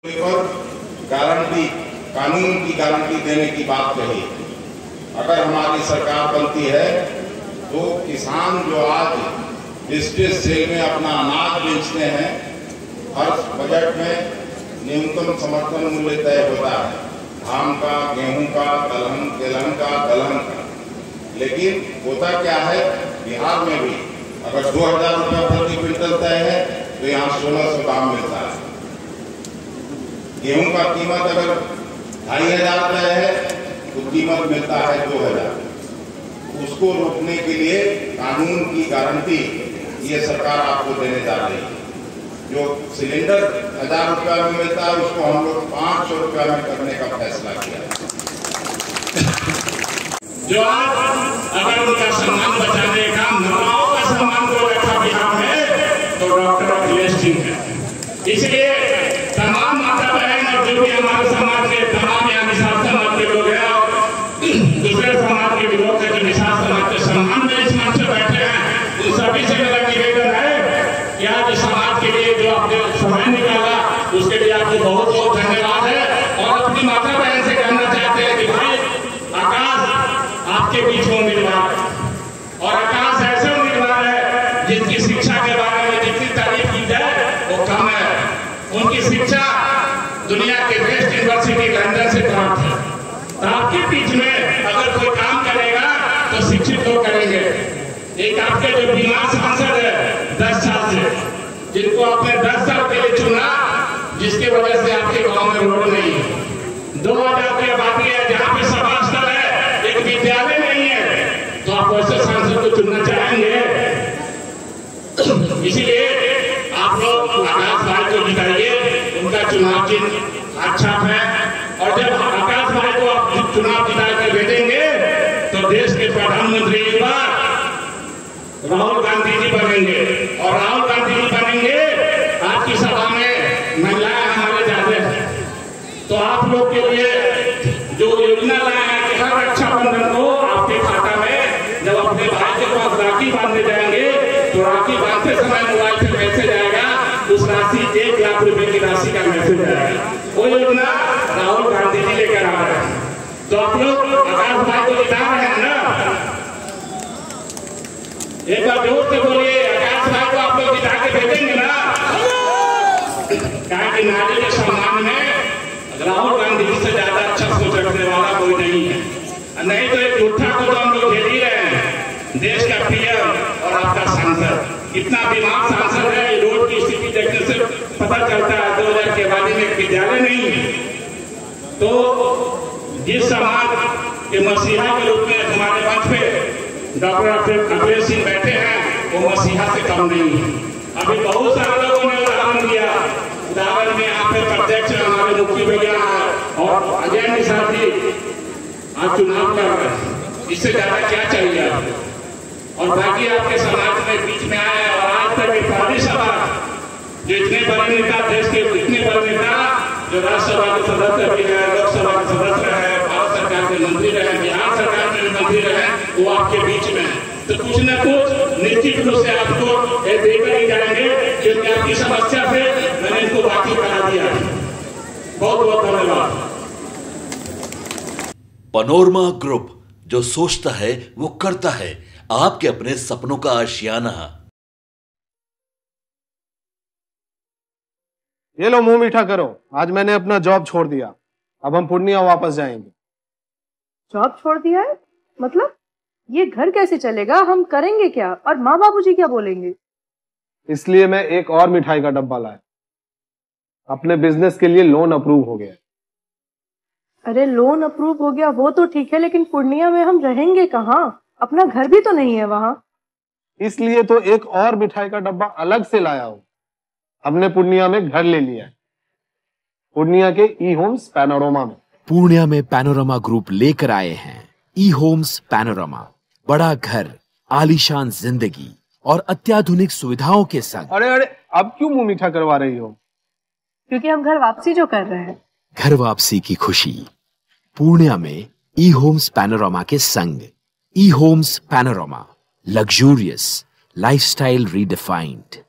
पर गारंटी, कानून की गारंटी देने की बात कही। अगर हमारी सरकार बनती है तो किसान जो आज डिस्ट्रिक्ट सेल में अपना अनाज बेचते हैं, हर बजट में न्यूनतम समर्थन मूल्य तय होता है, धान का, गेहूं का, तिलहन का। लेकिन होता क्या है, बिहार में भी अगर 2000 रुपये प्रति क्विंटल तय है तो यहाँ 1600 दाम मिलता है। गेहूं का कीमत अगर 2500 रुपये है तो कीमत मिलता है 2000। उसको रोकने के लिए कानून की गारंटी ये सरकार आपको देने जा रही है। जो सिलेंडर 1000 रुपये में मिलता है उसको हम लोग 500 रुपये में करने का फैसला किया। जो आज अगर उनका सम्मान बचाने का, महिलाओं का सम्मान को रखा बिहार में, तो डॉक्टर अखिलेश सिंह है। इसलिए तमाम माता बहन और जो भी हमारे समाज के तमाम यहाँ निषाद समाज के लोग हैं और दूसरे समाज के भी लोग हैं जो निषाद समाज के सम्मान में इस मंच पर बैठे हैं, उन सभी से मेरा निवेदन है कि आज समाज के लिए जो आपने समय निकाला उसके लिए आपको बहुत बहुत धन्यवाद है। और अपनी माता बहन से कहना चाहते हैं कि भाई आकाश आपके बीच में उम्मीदवार है, और आकाश ऐसे उम्मीदवार है जिनकी शिक्षा के बारे में जितनी तारीफ की जाए वो कम है। उनकी शिक्षा दुनिया के बेस्ट यूनिवर्सिटी लंदन से प्राप्त है। तो आपके बीच में अगर कोई काम करेगा तो शिक्षित लोग करेंगे। एक आपके जो बीमार सांसद है 10 साल से, जिनको आपने 10 साल के लिए चुना, जिसकी वजह से आपके गांव में रोड नहीं है, 2000 की आबादी है, जहाँ पे सभा स्थल है, एक विद्यालय नहीं है, तो आप वैसे सांसद को चुनना चाहेंगे? इसीलिए आप लोग आकाश भाई को जिताइए, उनका चुनाव चिन्ह अच्छा है। और जब आकाश भाई को आप चुनाव जिता के भेजेंगे तो देश के प्रधानमंत्री राहुल गांधी जी बनेंगे, और राहुल गांधी जी बनेंगे, आपकी सभा में महिलाएं हमारे ज्यादा हैं, तो आप लोग के लिए जो योजना लाए हैं कि हर रक्षाबंधन को आपके खाता में जब अपने भाई के पास राखी बांधने जाएंगे तो राखी बांधते समय मोबाइल से मैसेज आएगा, उस राशि 1 लाख रुपए की राशि का मैसेज आएगा। वो योजना राहुल गांधी जी लेकर आ रहे हैं। तो आप लोग आकाश भाई को जिता रहे हैं ना? एक बार जोर से बोलिए, आकाश भाई को आप लोग जिता के भेजेंगे ना? कहा कि नारी के सम्मान में राहुल गांधी जी से ज्यादा अच्छा सोच रखने वाला कोई नहीं है। नहीं तो एक झूठा को तो हम लोग झेल ही रहे हैं। देश का पीएम और आपका सांसद इतना बीमार सांसद है, रोड की स्थिति देखने से पता चलता है 2000 की आबादी में एक विद्यालय नहीं है। तो जिस समाज के मसीहा के रूप में हमारे मंच पे डॉक्टर अखिलेश सिंह बैठे हैं, वो मसीहा से कम नहीं है। अभी बहुत सारे लोगों ने उदाहरण दिया। उदाहरण में यहाँ पे प्रत्यक्ष हमारे मुख्य भैया और अजय निषाद जी आज चुनाव कर रहे हैं, इससे ज्यादा क्या चाहिए आपको? और बाकी आपके समाज में बीच में आए, और आज तक एक पहली सभा जो इतने बड़े नेता, देश के इतने बड़े नेता जो राज्यसभा के सदस्य भी है, लोकसभा के सदस्य है, भारत सरकार के मंत्री रहे, बिहार सरकार के मंत्री रहे, वो आपके बीच में है। तो कुछ न कुछ निश्चित रूप से आपको देकर ही जाएंगे, क्योंकि आपकी समस्या से मैंने इनको बाकी करा दिया। बहुत बहुत धन्यवाद। पैनोरमा ग्रुप, जो सोचता है वो करता है, आपके अपने सपनों का आशियाना। ये लो मुंह मीठा करो, आज मैंने अपना जॉब छोड़ दिया, अब हम पूर्णिया वापस जाएंगे। जॉब छोड़ दिया है? मतलब ये घर कैसे चलेगा? हम करेंगे क्या? और माँ बाबूजी क्या बोलेंगे? इसलिए मैं एक और मिठाई का डब्बा लाया। अपने बिजनेस के लिए लोन अप्रूव हो गया। अरे लोन अप्रूव हो गया वो तो ठीक है, लेकिन पूर्णिया में हम रहेंगे कहाँ? अपना घर भी तो नहीं है वहाँ। इसलिए तो एक और मिठाई का डब्बा अलग से लाया हूँ। हमने पूर्णिया में घर ले लिया है, पूर्णिया के ई होम्स पैनोरमा में। पूर्णिया में पैनोरमा ग्रुप लेकर आए हैं ई होम्स पैनोरमा। बड़ा घर, आलीशान जिंदगी और अत्याधुनिक सुविधाओं के संग। अरे अरे, अब क्यों मुंह मीठा करवा रही हो? क्योंकि हम घर वापसी जो कर रहे हैं। घर वापसी की खुशी पूर्णिया में ई होम्स पैनोरमा के संग। E homes panorama, luxurious lifestyle redefined.